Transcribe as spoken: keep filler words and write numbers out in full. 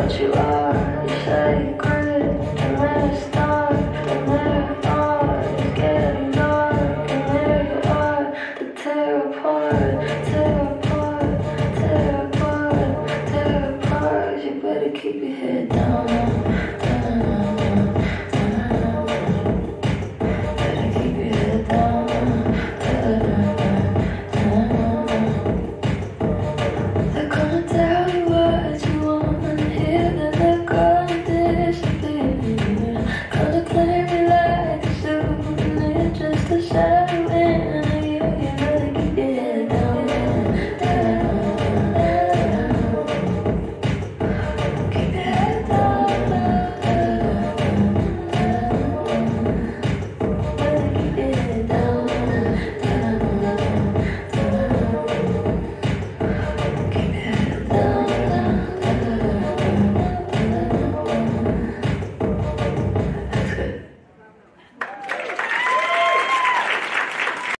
what you are. You say you quit, and then it starts, and there you are. It's getting dark, and there you are. To tear apart, tear apart, tear apart, tear apart. You better keep your head